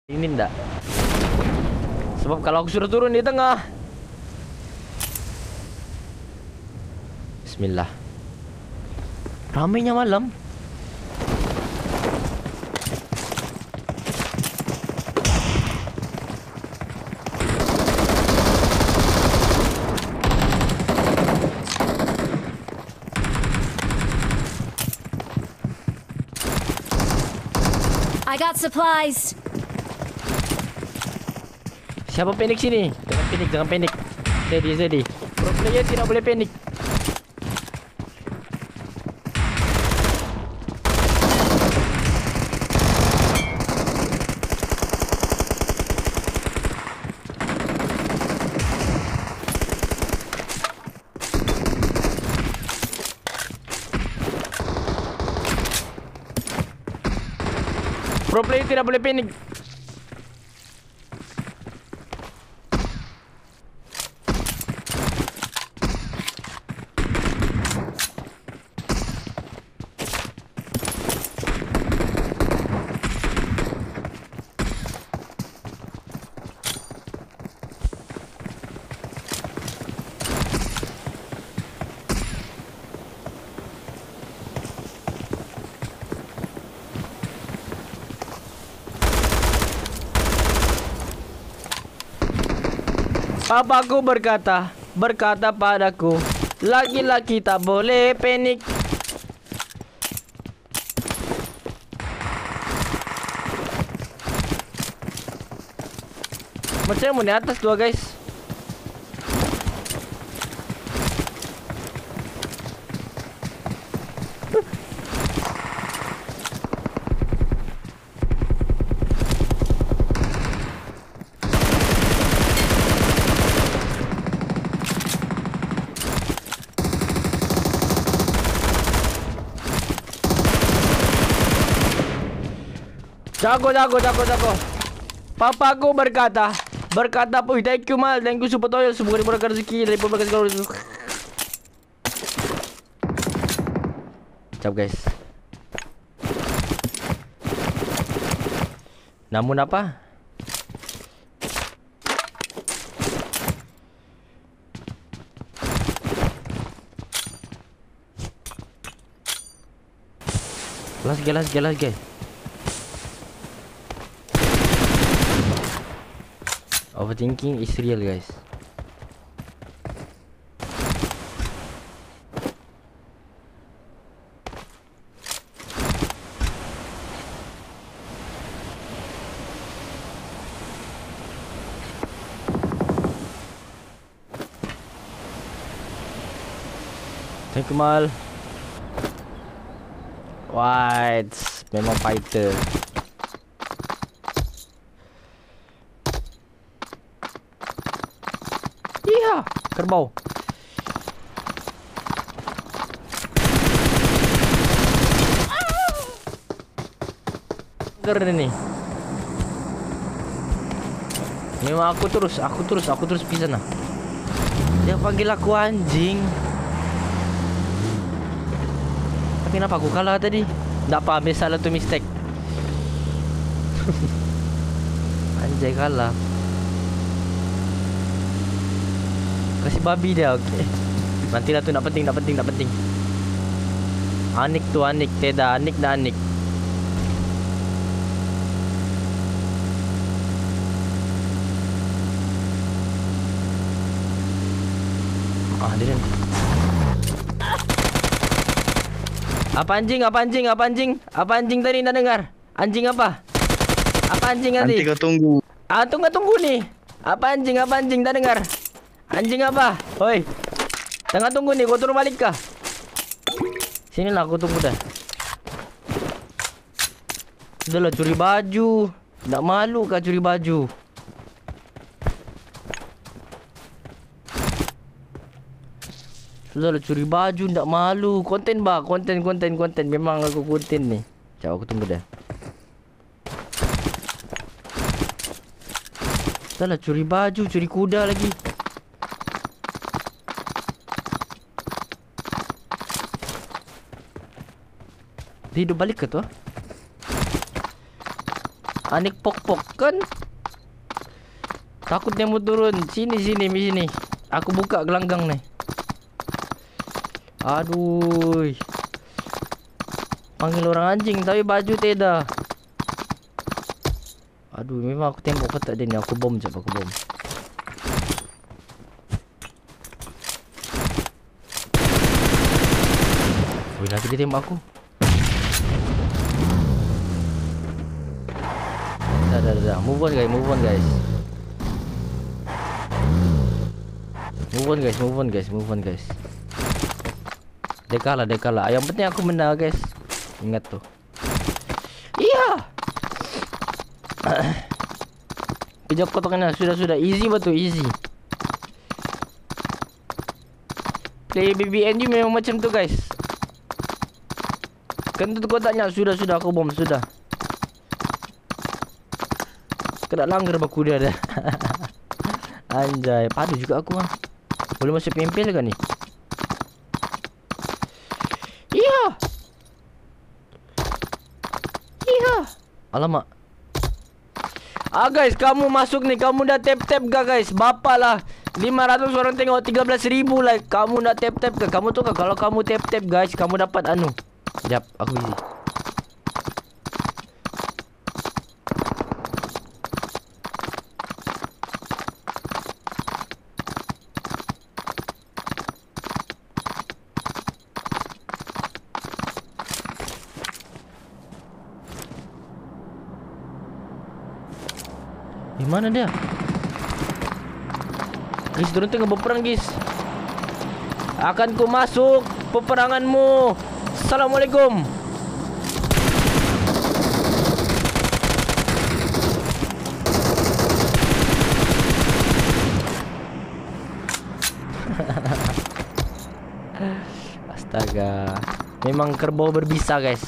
Ini ndak. Sebab kalau aku suruh turun di tengah. Bismillah. Ramainya malam. I got supplies. Siapa panik sini? Jangan panik, jangan panik. Steady. Pro player tidak boleh panik. Pro player tidak boleh panik. Papaku berkata padaku, laki-laki tak boleh panik. Macam mana di atas dua guys? Jago. Papaku berkata, "Puy, thank you mal, thank you super toil, semoga dimurahkan rezeki dari berbagai segala rezeki." Cap guys. Namun apa? Last guys. Overthinking is real guys. Thank you mal. White memang fighter. Iya, kerbau. Ger ini. Memang aku terus bisa nah. Dia panggil aku anjing. Tapi kenapa aku kalah tadi? Tak apa, salah tu mistake. Anjay kalah. Kasih babi dia, okey. Nantilah tu, tak penting. Anik tu Anik, Teda Anik dah Anik. Dia ni. Apa anjing tadi nak dengar? Anjing apa? Apa anjing tadi? Nanti kau tunggu. Tunggu ni. Apa anjing tak dengar? Anjing apa? Hoi. Tengah tunggu ni, kau turun balik kah? Sinilah aku tunggu dah. Sudahlah curi baju. Tak malu kah curi baju? Sudahlah curi baju, tak malu. Konten bah, konten. Memang aku konten ni. Sekejap aku tunggu dah. Sudahlah curi baju, curi kuda lagi. Dia hidup balik ke tu? Anik pok-pok kan. Takut dia mau turun. Sini. Aku buka gelanggang nih. Aduh. Panggil orang anjing tapi baju tidak. Aduh, memang aku tembak kotak dia ni. Aku bom je, aku bom. Wih, nanti dia tembak aku. Dah. Move on guys. Move on guys. Dia kalah. Yang penting aku menang guys. Ingat tuh. Iya. Pijak kotaknya sudah. Easy betul, easy. Play BBNU memang macam tu guys. Kentut kotaknya sudah aku bom sudah. Kena langgar baku dia dah. Anjay, padu juga aku ah. Boleh masuk pempel kan ni? Iya. Alamak. Guys, kamu masuk nih. Kamu dah tap-tap gak guys? Bapak lah 500 orang tengok, 13,000 like. Kamu nak tap-tap ke? Kamu tahu ke kalau kamu tap-tap guys, kamu dapat anu. Sekejap, aku busy. Di mana dia? Guys, turun tengah berperang guys. Akan ku masuk peperanganmu. Assalamualaikum. Astaga. Memang kerbau berbisa guys.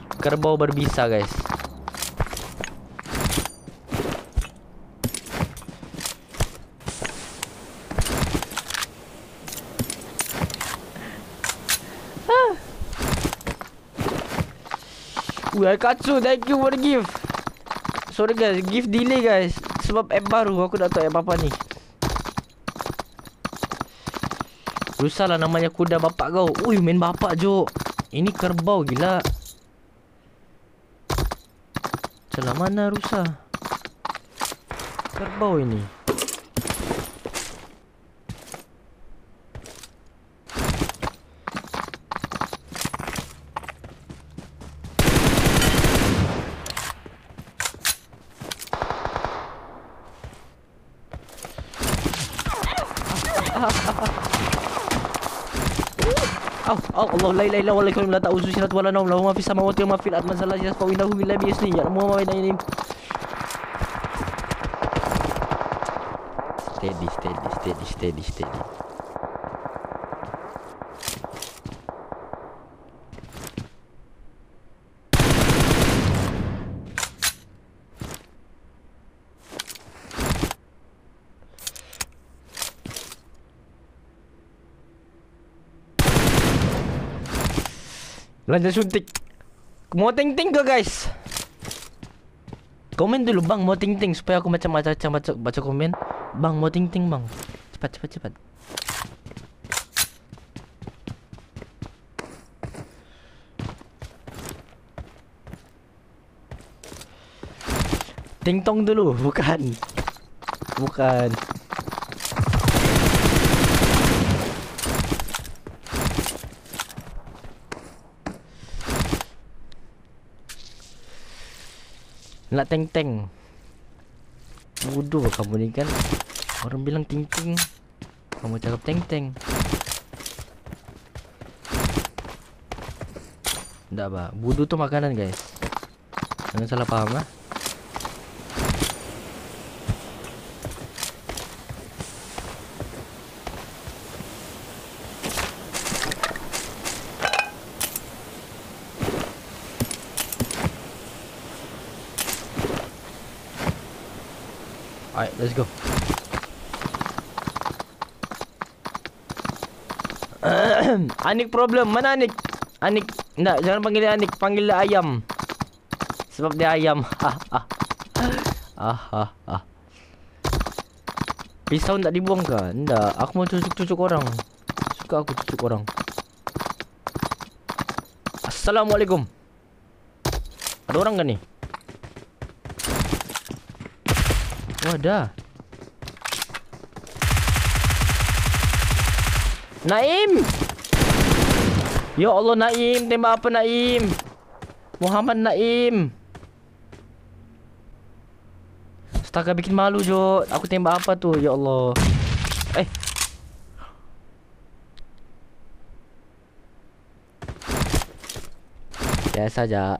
Katsu, thank you for the gift. Sorry guys, gift delay guys. Sebab app baru, aku tak tahu app apa ni. Rusa lah namanya kuda bapak kau. Ui, main bapak Jo. Ini kerbau gila. Celah mana rusa? Kerbau ini. Allah la ilaha illa huwa al-hayyul la ta'uzu sinatun wa la nawm lahu ma fis samawati wa ma fil ardi man zalla yasfa'u indahu illa bi ismihi ya'lamu ma baina aydihim. Steady. Lanjut suntik. Mau ting-ting ke guys? Komen dulu bang, mau ting-ting supaya aku macam baca komen. Bang, mau ting-ting bang. Cepat. Ting-tong dulu, bukan. Nak teng-teng. Bodoh kamu ni kan. Orang bilang ting-ting, kamu cakap teng-teng. Nggak bah, bodoh tu makanan guys. Jangan salah paham lah. Alright, let's go. Anik problem. Mana Anik? Anik, enggak, jangan panggil dia Anik, panggil dia ayam. Sebab dia ayam. Ah. Pisau tak dibuang kan? Ndak, aku mau cucuk-cucuk orang. Suka aku cucuk orang. Assalamualaikum. Ada orang kan nih? Oh, ada. Naim. Ya Allah, Naim, tembak apa Naim? Muhammad Naim. Astaga, bikin malu Jo. Aku tembak apa tuh? Ya Allah. Biasa aja.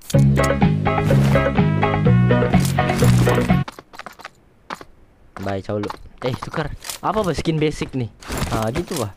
Bye, caulu. Tukar. Apa skin basic nih? Gitu bah.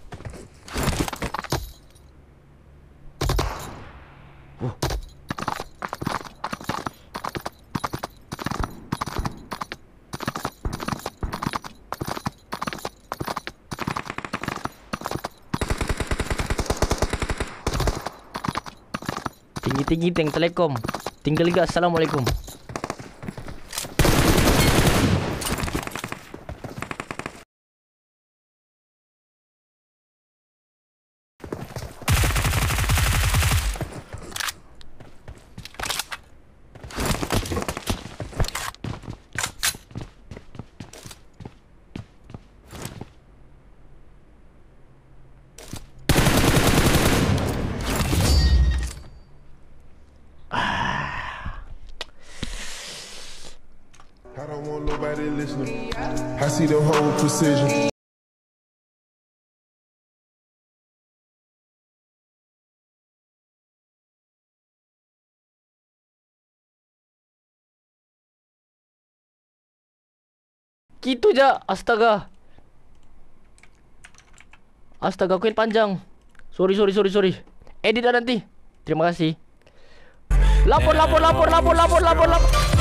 Tinggi-tinggi tank telekom. Tinggal juga. Assalamualaikum. I don't want nobody listening. I see the whole precision. Gitu aja. Astaga. Astaga, kuil panjang. Sorry. Edit dah nanti. Terima kasih. Lapor.